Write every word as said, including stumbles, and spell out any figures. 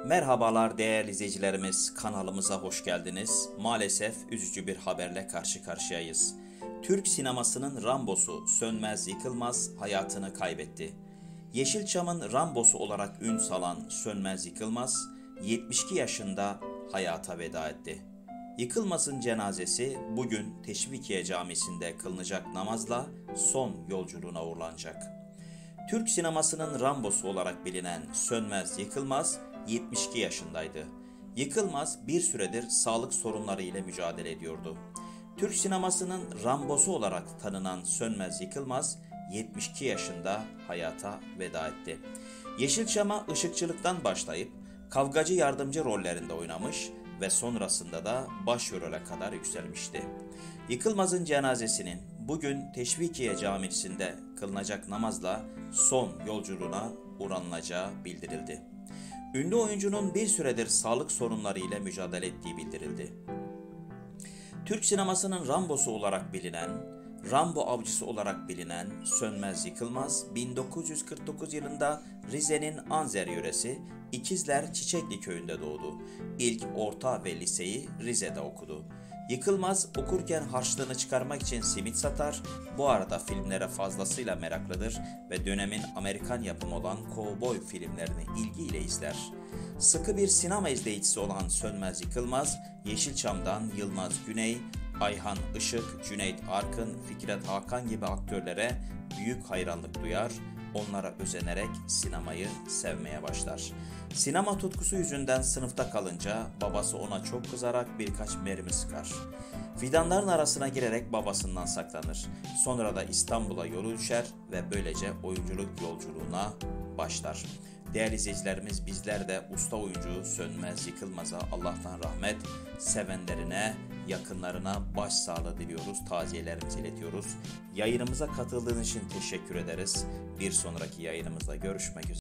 Merhabalar değerli izleyicilerimiz, kanalımıza hoş geldiniz. Maalesef üzücü bir haberle karşı karşıyayız. Türk sinemasının Rambo'su Sönmez Yıkılmaz hayatını kaybetti. Yeşilçam'ın Rambo'su olarak ün salan Sönmez Yıkılmaz, yetmiş iki yaşında hayata veda etti. Yıkılmaz'ın cenazesi bugün Teşvikiye Camisi'nde kılınacak namazla son yolculuğuna uğurlanacak. Türk sinemasının Rambo'su olarak bilinen Sönmez Yıkılmaz yetmiş iki yaşındaydı. Yıkılmaz bir süredir sağlık sorunları ile mücadele ediyordu. Türk sinemasının Rambo'su olarak tanınan Sönmez Yıkılmaz yetmiş iki yaşında hayata veda etti. Yeşilçam'a ışıkçılıktan başlayıp kavgacı yardımcı rollerinde oynamış ve sonrasında da başrole kadar yükselmişti. Yıkılmaz'ın cenazesinin bugün Teşvikiye Camisi'nde kılınacak namazla son yolculuğuna uğranılacağı bildirildi. Ünlü oyuncunun bir süredir sağlık sorunları ile mücadele ettiği bildirildi. Türk sinemasının Rambo'su olarak bilinen, Rambo avcısı olarak bilinen Sönmez Yıkılmaz, bin dokuz yüz kırk dokuz yılında Rize'nin Anzer yöresi İkizler Çiçekli köyünde doğdu. İlk orta ve liseyi Rize'de okudu. Yıkılmaz okurken harçlığını çıkarmak için simit satar, bu arada filmlere fazlasıyla meraklıdır ve dönemin Amerikan yapımı olan kovboy filmlerini ilgiyle izler. Sıkı bir sinema izleyicisi olan Sönmez Yıkılmaz, Yeşilçam'dan Yılmaz Güney, Ayhan Işık, Cüneyt Arkın, Fikret Hakan gibi aktörlere büyük hayranlık duyar, onlara özenerek sinemayı sevmeye başlar. Sinema tutkusu yüzünden sınıfta kalınca babası ona çok kızarak birkaç mermi sıkar. Fidanların arasına girerek babasından saklanır. Sonra da İstanbul'a yolu düşer ve böylece oyunculuk yolculuğuna başlar. Değerli izleyicilerimiz, bizler de usta oyuncu Sönmez Yıkılmaz'a Allah'tan rahmet, sevenlerine, yakınlarına başsağlığı diliyoruz, taziyelerimizi iletiyoruz. Yayınımıza katıldığınız için teşekkür ederiz. Bir sonraki yayınımızda görüşmek üzere.